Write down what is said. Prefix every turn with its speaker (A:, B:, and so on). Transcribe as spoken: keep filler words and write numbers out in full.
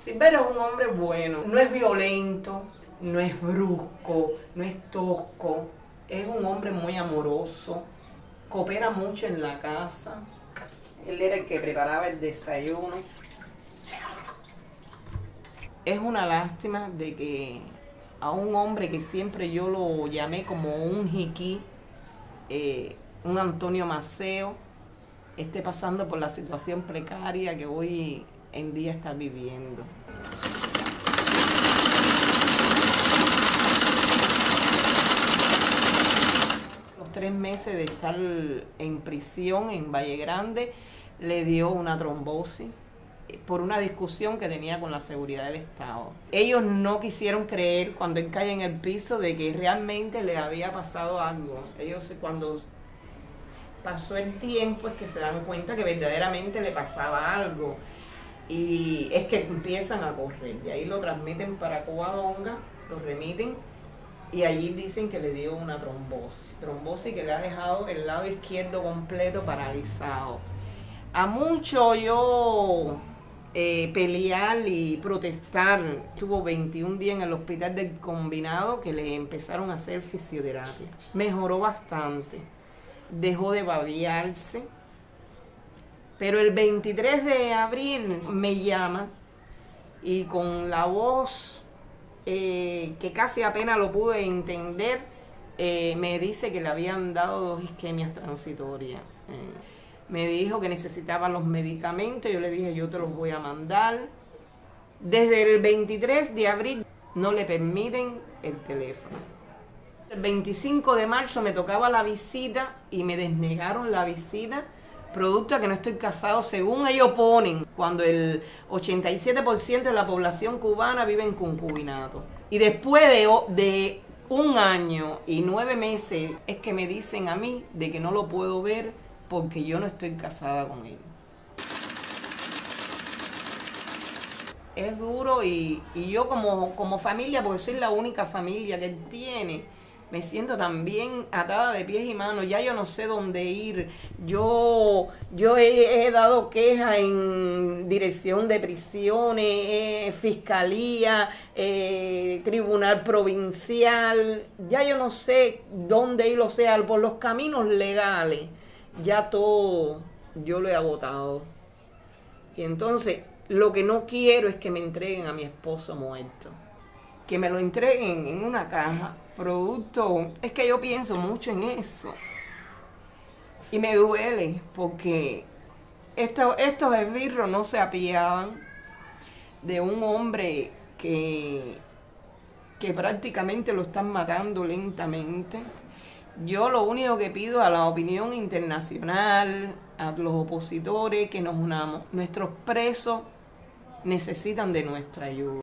A: Silverio es un hombre bueno, no es violento, no es brusco, no es tosco, es un hombre muy amoroso, coopera mucho en la casa. Él era el que preparaba el desayuno. Es una lástima de que a un hombre que siempre yo lo llamé como un jiquí, eh, un Antonio Maceo, esté pasando por la situación precaria que hoy en día está viviendo. Los tres meses de estar en prisión en Valle Grande le dio una trombosis por una discusión que tenía con la seguridad del Estado. Ellos no quisieron creer cuando él cae en el piso de que realmente le había pasado algo. Ellos cuando pasó el tiempo es que se dan cuenta que verdaderamente le pasaba algo. Y es que empiezan a correr. Y ahí lo transmiten para Covadonga, lo remiten y allí dicen que le dio una trombosis. Trombosis que le ha dejado el lado izquierdo completo paralizado. A mucho yo eh, pelear y protestar. Estuvo veintiún días en el hospital del Combinado que le empezaron a hacer fisioterapia. Mejoró bastante. Dejó de babearse. Pero el veintitrés de abril me llama y con la voz eh, que casi apenas lo pude entender, eh, me dice que le habían dado dos isquemias transitorias. Eh, me dijo que necesitaba los medicamentos, yo le dije yo te los voy a mandar. Desde el veintitrés de abril no le permiten el teléfono. El veinticinco de marzo me tocaba la visita y me desnegaron la visita. Producto a que no estoy casado, según ellos ponen, cuando el ochenta y siete por ciento de la población cubana vive en concubinato. Y después de, de un año y nueve meses es que me dicen a mí de que no lo puedo ver porque yo no estoy casada con él. Es duro y, y yo como, como familia, porque soy la única familia que él tiene, me siento también atada de pies y manos. Ya yo no sé dónde ir. Yo, yo he, he dado quejas en dirección de prisiones, eh, fiscalía, eh, tribunal provincial. Ya yo no sé dónde ir, o sea, por los caminos legales. Ya todo yo lo he agotado. Y entonces lo que no quiero es que me entreguen a mi esposo muerto. Que me lo entreguen en una caja. Producto, es que yo pienso mucho en eso y me duele porque estos, estos esbirros no se apiadan de un hombre que, que prácticamente lo están matando lentamente. Yo lo único que pido a la opinión internacional, a los opositores, que nos unamos. Nuestros presos necesitan de nuestra ayuda.